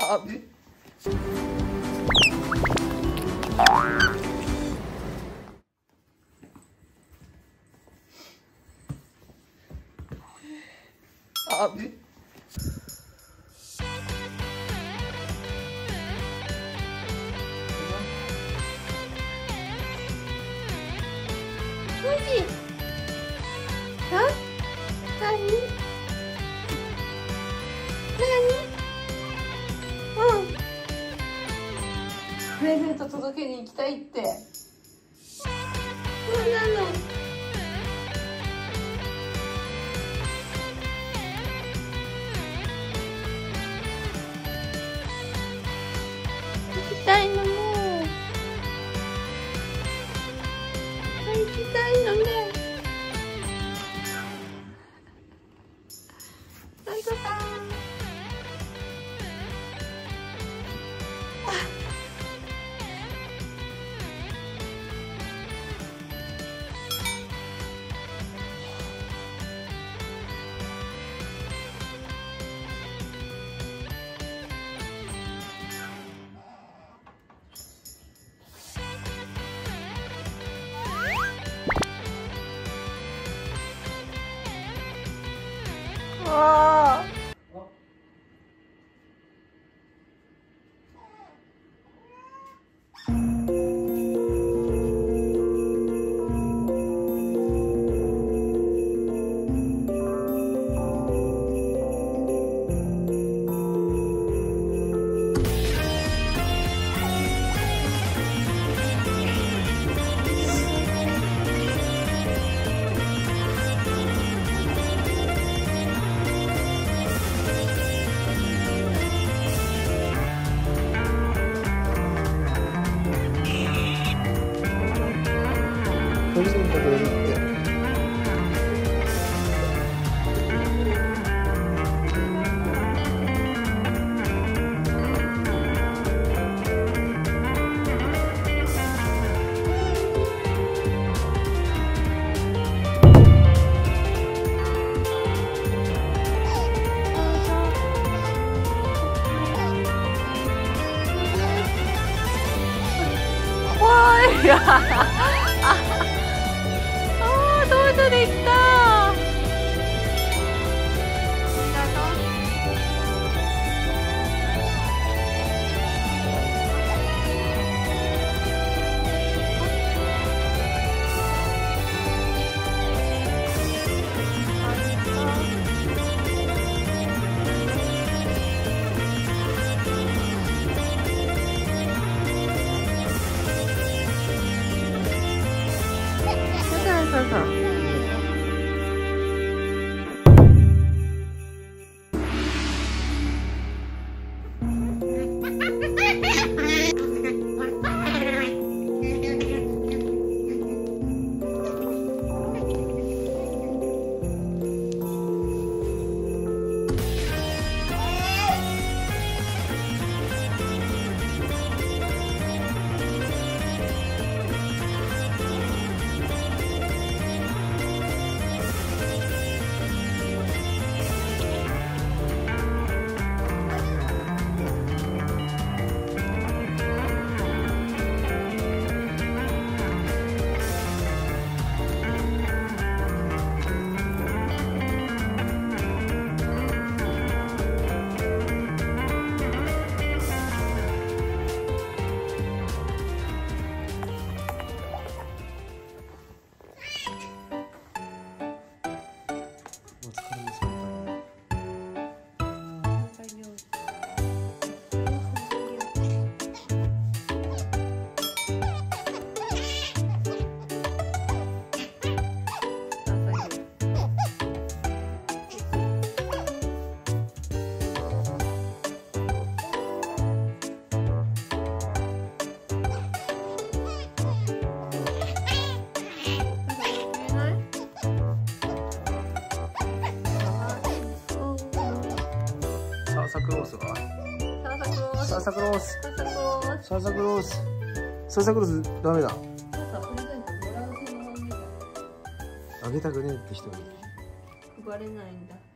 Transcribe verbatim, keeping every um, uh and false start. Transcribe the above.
ああマジ？あ？なに？なに？うん。プレゼント届けに行きたいって。そうなの。行きたいのもう。行きたいのね。最後さん。わあ。 プレゼントくれるって。 わーい。ああ、どうぞできた。ありがとう。そうそう。 サクロースはササクロース。 ササクロースササクロース。 ササクロースササクロースダメだ。 プレゼントもらう専門みたい。 あげたくねえって人に配れないんだ。